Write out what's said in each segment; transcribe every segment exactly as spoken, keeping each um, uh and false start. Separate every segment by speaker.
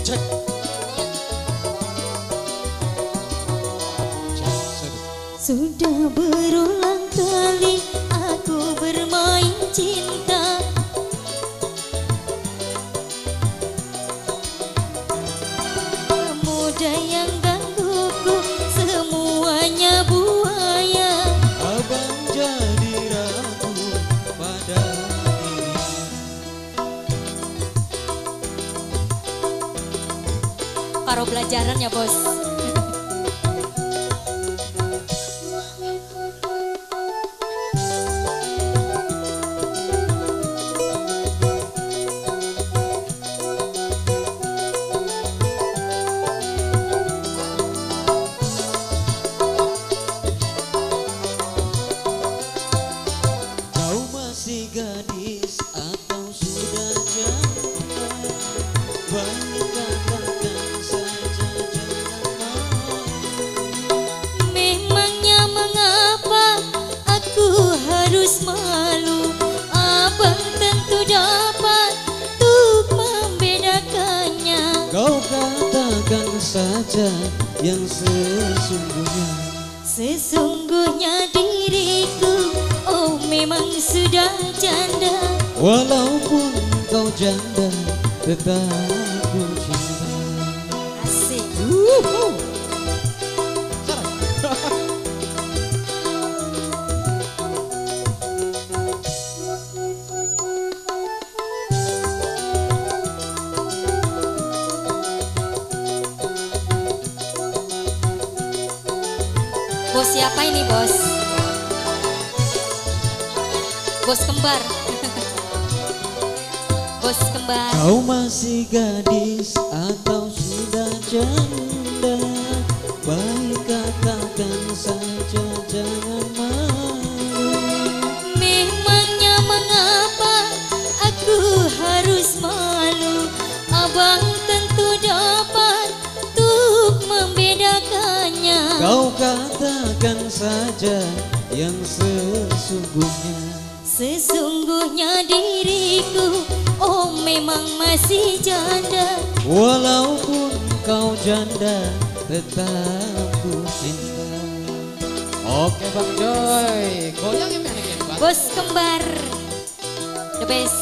Speaker 1: Cek.
Speaker 2: Sudah berulang kali aku bermain cinta, pemuda yang gangguku semuanya buaya.
Speaker 1: Abang jadi ragu pada dirinya.
Speaker 2: Karo pelajaran ya bos.
Speaker 1: Masih gadis atau sudah janda, baik katakan saja jangan malu.
Speaker 2: Memangnya mengapa aku harus malu? Abang tentu dapat untuk membedakannya.
Speaker 1: Kau katakan saja yang sesungguhnya.
Speaker 2: Sesungguhnya diriku, oh memang sudah janda.
Speaker 1: Walaupun kau janda, tetap ku cinta.
Speaker 2: Asik.
Speaker 1: Uhuh.
Speaker 2: Bos siapa ini bos? Bos kembar. Bos kembar.
Speaker 1: Kau masih gadis atau sudah janda, baik katakan saja jangan malu.
Speaker 2: Memangnya mengapa aku harus malu? Abang tentu dapat untuk membedakannya.
Speaker 1: Kau katakan saja yang sesungguhnya.
Speaker 2: Sesungguhnya diriku, oh memang masih janda.
Speaker 1: Walaupun kau janda, tetap ku cinta. Oke Bang Joy, goyangin menekin Bang.
Speaker 2: Bos kembar, the best.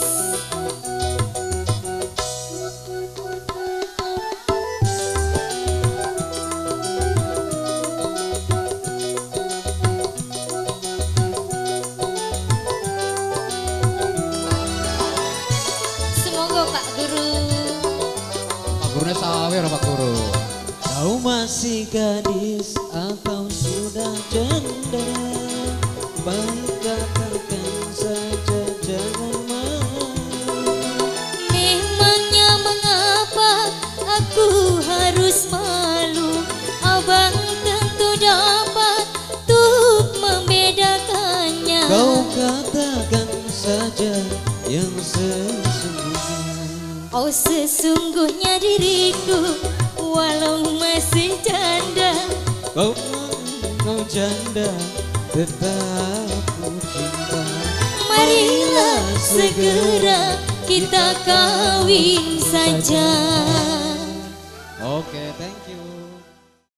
Speaker 2: Semoga Pak Guru.
Speaker 1: Pak Gurunya sawer Pak Guru. Kau masih gadis atau sudah janda, baik katakan saja jangan malu.
Speaker 2: Memangnya mengapa aku harus malu? Abang tentu dapat untuk membedakannya.
Speaker 1: Kau katakan saja yang sesungguhnya.
Speaker 2: Oh sesungguhnya diriku, walau masih janda.
Speaker 1: Kau kau janda, tetap ku cinta.
Speaker 2: Marilah segera kita kawin saja.
Speaker 1: Oke, thank you.